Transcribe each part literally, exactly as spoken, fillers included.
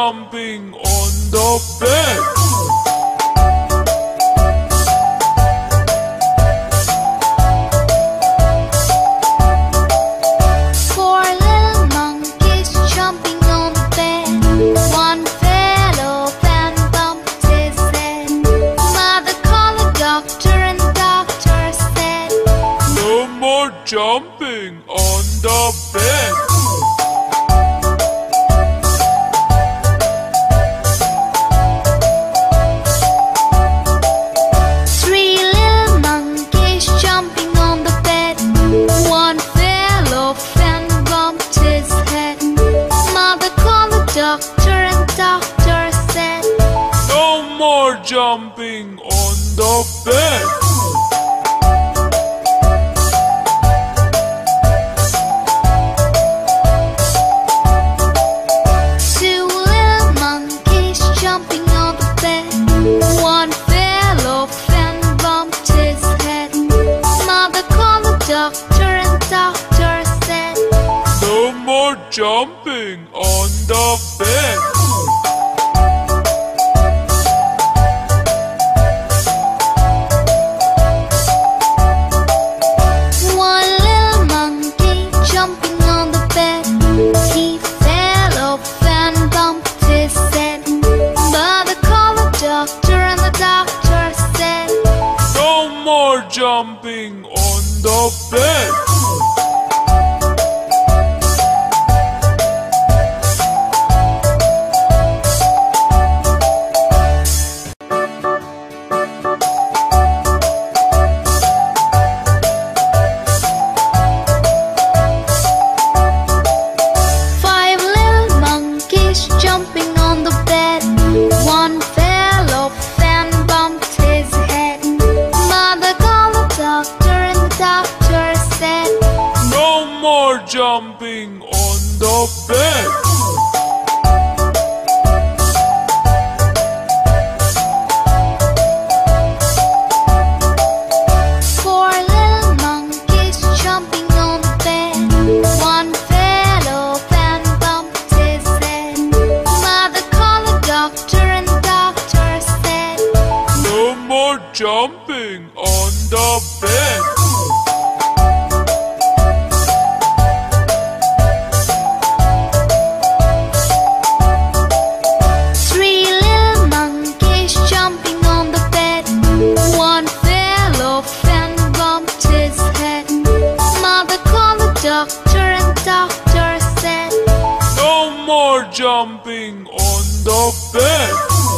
jumping on the bed. Four little monkeys jumping on the bed. One fell off and bumped his head. Mother called a doctor and the doctor said, No more jumping on the bed. Three little monkeys jumping on the bed. One fell off and bumped his head. Mother called the doctor and the doctor said, No more jumping on the bed. Two little monkeys jumping on the bed. One fell off and bumped his head. Mother called the doctor and the doctor said, No more jumping on the bed. One little monkey jumping on the bed. He fell off and bumped his head. Mother called the doctor and the doctor said, No more jumping on the bed. Five little monkeys jumping on the bed. One fell off and bumped his head. Mother called the doctor and the doctor said, No more jumping on the bed. Four little monkeys jumping on the bed. One fell off and bumped his head. Mother called the doctor and the doctor said, No more jumping on the bed. Three little monkeys jumping on the bed. One fell off and bumped his head. Mother called the doctor and the doctor said, No more jumping on the bed.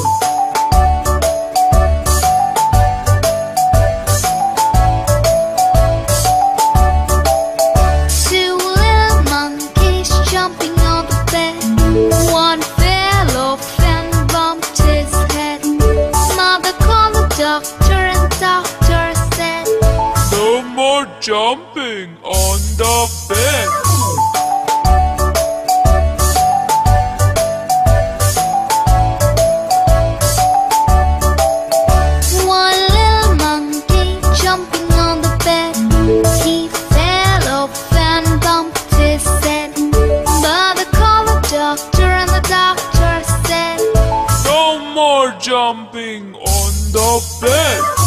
Two little monkeys jumping on the bed. One fell off and bumped his head. Mother called the doctor and the doctor said, No more jumping on the bed. One little monkey jumping on the bed. He fell off and bumped his head. Mother called the doctor and the doctor said, No more jumping on the bed.